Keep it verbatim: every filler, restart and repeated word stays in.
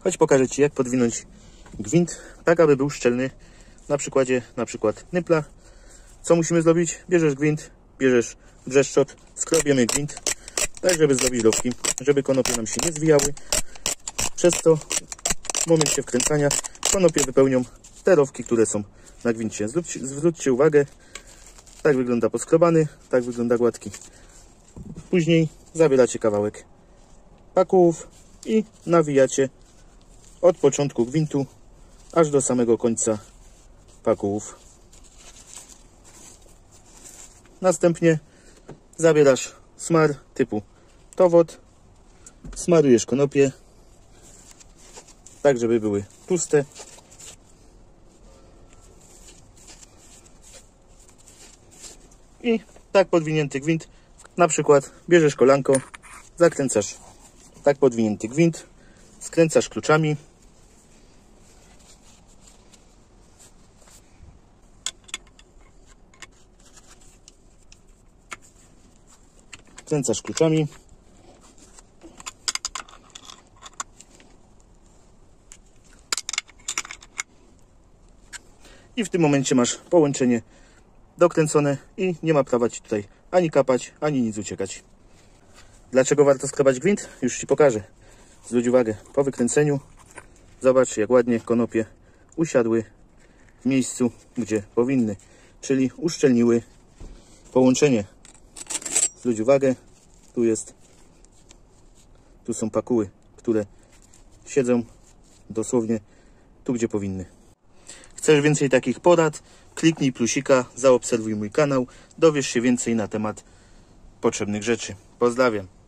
Choć pokażę Ci, jak podwinąć gwint, tak aby był szczelny. Na przykładzie na przykład nypla. Co musimy zrobić? Bierzesz gwint, bierzesz brzeszczot, skrobiemy gwint, tak żeby zrobić rowki, żeby konopie nam się nie zwijały. Przez to w momencie wkręcania konopie wypełnią te rowki, które są na gwincie. Zwróćcie, zwróćcie uwagę, tak wygląda poskrobany, tak wygląda gładki. Później zabieracie kawałek pakułów i nawijacie od początku gwintu aż do samego końca pakułów. Następnie zabierasz smar typu towod, smarujesz konopie, tak żeby były tłuste. I tak podwinięty gwint, na przykład bierzesz kolanko, zakręcasz tak podwinięty gwint, skręcasz kluczami. Skręcasz kluczami. I w tym momencie masz połączenie dokręcone i nie ma prawa Ci tutaj ani kapać, ani nic uciekać. Dlaczego warto skrobać gwint? Już Ci pokażę. Zwróć uwagę, po wykręceniu zobacz, jak ładnie konopie usiadły w miejscu, gdzie powinny, czyli uszczelniły połączenie. Zwróć uwagę, tu jest, tu są pakuły, które siedzą dosłownie tu, gdzie powinny. Chcesz więcej takich porad? Kliknij plusika, zaobserwuj mój kanał, dowiesz się więcej na temat potrzebnych rzeczy. Pozdrawiam.